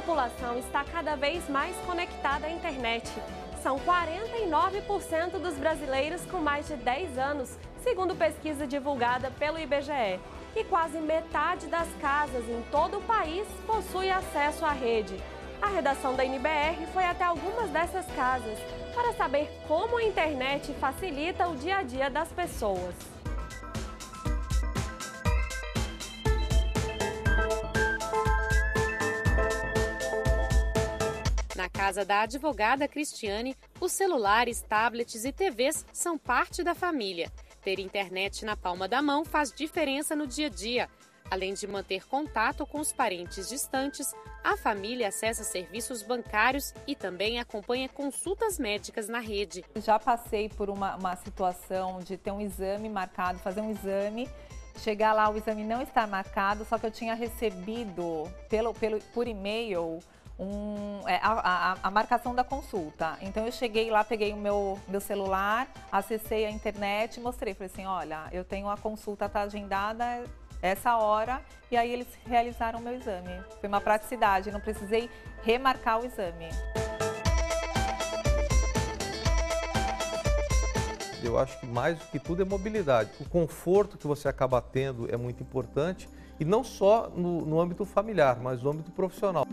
população está cada vez mais conectada à internet. São 49% dos brasileiros com mais de 10 anos, segundo pesquisa divulgada pelo IBGE. E quase metade das casas em todo o país possui acesso à rede. A redação da NBR foi até algumas dessas casas para saber como a internet facilita o dia a dia das pessoas. Na casa da advogada Cristiane, os celulares, tablets e TVs são parte da família. Ter internet na palma da mão faz diferença no dia a dia. Além de manter contato com os parentes distantes, a família acessa serviços bancários e também acompanha consultas médicas na rede. Já passei por uma situação de ter um exame marcado, fazer um exame, chegar lá, o exame não está marcado, só que eu tinha recebido por e-mail a marcação da consulta. Então eu cheguei lá, peguei o meu celular, acessei a internet, mostrei, falei assim, olha, eu tenho a consulta, tá agendada essa hora, e aí eles realizaram o meu exame. Foi uma praticidade, não precisei remarcar o exame. Eu acho que mais do que tudo é mobilidade. O conforto que você acaba tendo é muito importante, e não só no âmbito familiar, mas no âmbito profissional.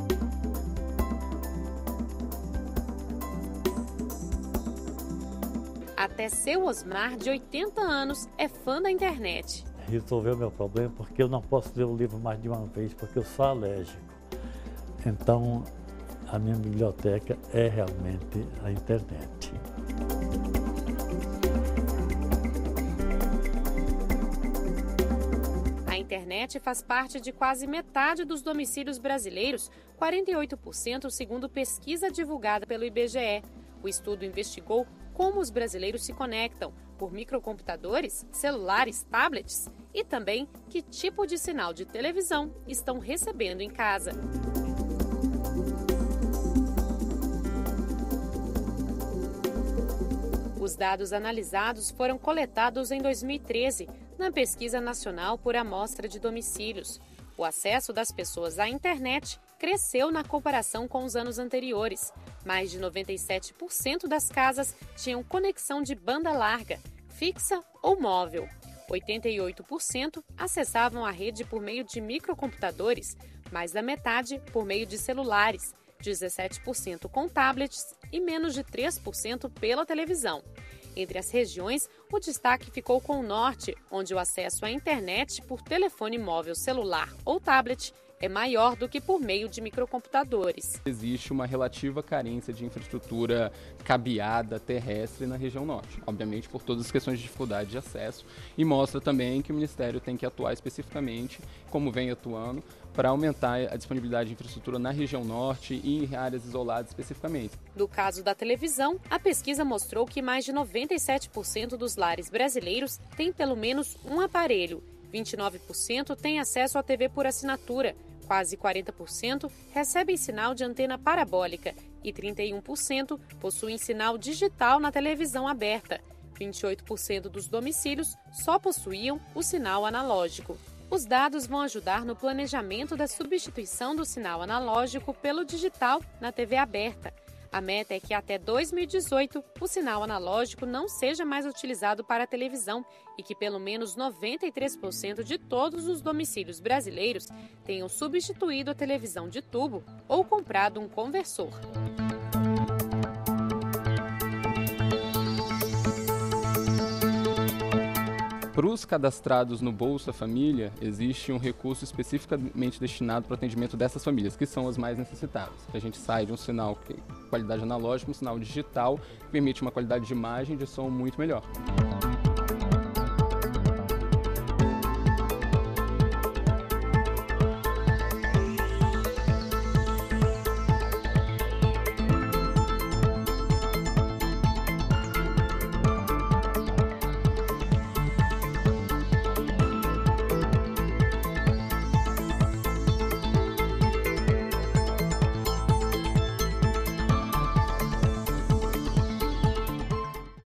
Até seu Osmar, de 80 anos, é fã da internet. Resolveu meu problema porque eu não posso ler o livro mais de uma vez, porque eu sou alérgico. Então, a minha biblioteca é realmente a internet. A internet faz parte de quase metade dos domicílios brasileiros, 48% segundo pesquisa divulgada pelo IBGE. O estudo investigou como os brasileiros se conectam, por microcomputadores, celulares, tablets e também que tipo de sinal de televisão estão recebendo em casa. Os dados analisados foram coletados em 2013, na Pesquisa Nacional por Amostra de Domicílios. O acesso das pessoas à internet cresceu na comparação com os anos anteriores. Mais de 97% das casas tinham conexão de banda larga, fixa ou móvel. 88% acessavam a rede por meio de microcomputadores, mais da metade por meio de celulares, 17% com tablets e menos de 3% pela televisão. Entre as regiões, o destaque ficou com o norte, onde o acesso à internet por telefone móvel, celular ou tablet é maior do que por meio de microcomputadores. Existe uma relativa carência de infraestrutura cabeada terrestre na região norte, obviamente por todas as questões de dificuldade de acesso, e mostra também que o Ministério tem que atuar especificamente, como vem atuando, para aumentar a disponibilidade de infraestrutura na região norte e em áreas isoladas especificamente. No caso da televisão, a pesquisa mostrou que mais de 97% dos lares brasileiros têm pelo menos um aparelho, 29% têm acesso à TV por assinatura, quase 40% recebem sinal de antena parabólica e 31% possuem sinal digital na televisão aberta. 28% dos domicílios só possuíam o sinal analógico. Os dados vão ajudar no planejamento da substituição do sinal analógico pelo digital na TV aberta. A meta é que até 2018 o sinal analógico não seja mais utilizado para a televisão e que pelo menos 93% de todos os domicílios brasileiros tenham substituído a televisão de tubo ou comprado um conversor. Para os cadastrados no Bolsa Família, existe um recurso especificamente destinado para o atendimento dessas famílias, que são as mais necessitadas. A gente sai de um sinal de qualidade analógica, um sinal digital, que permite uma qualidade de imagem e de som muito melhor.